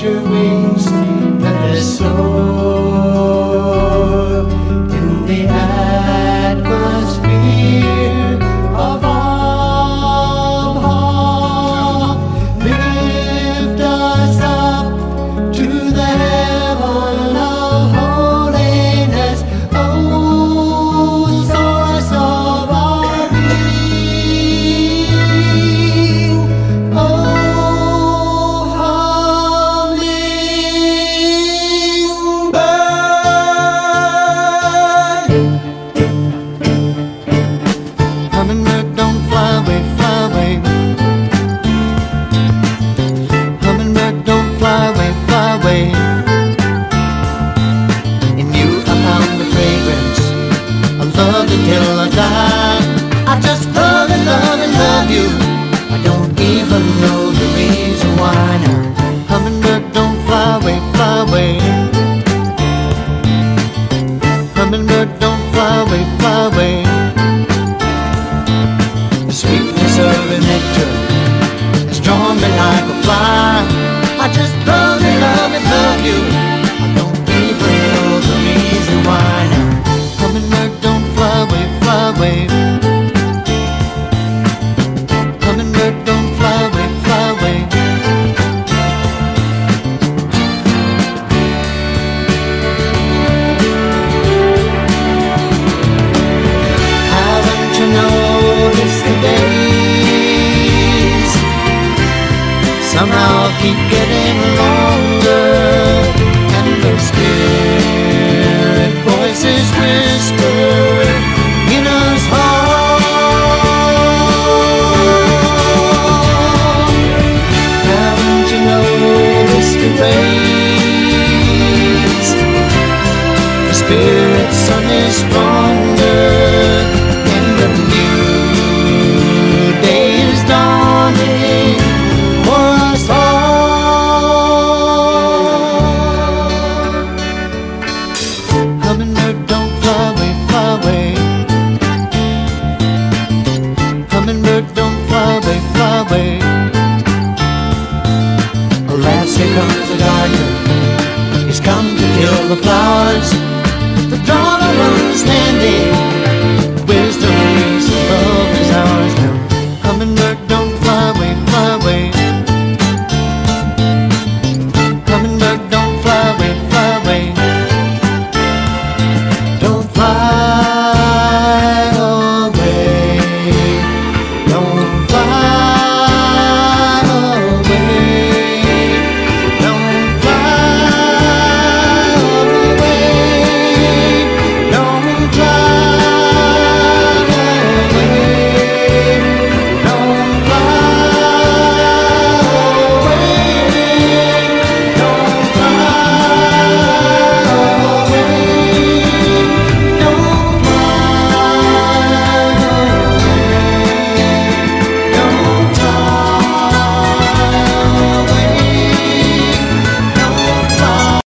spread your wings, let us soar in the atmosphere of awe. Lift us up to the heaven of holiness, oh, source of our being, oh, hummingbird, don't fly away, fly away. Hummingbird, don't fly away, fly away. In you I found the fragrance, I love you till I die. I just love and love and love you, I don't even know the reason why now. Hummingbird, don't fly away, fly away. Hummingbird, don't fly away, fly away. The sweetness of the nectar has drawn me like a fly. I just love and love and love you, I don't even know the reason why now. Hummingbird, don't fly away, fly away. Hummingbird, don't fly away, fly away. Haven't you noticed the days somehow keep getting longer, and the spirit voices whisper in us heart? Haven't you noticed the days the spirit sun is stronger, and the new day is dawning for us all? Hummingbird, don't fly away, fly away. Hummingbird, don't fly away, fly away. Alas, here comes the gardener, he's come to kill the flowers.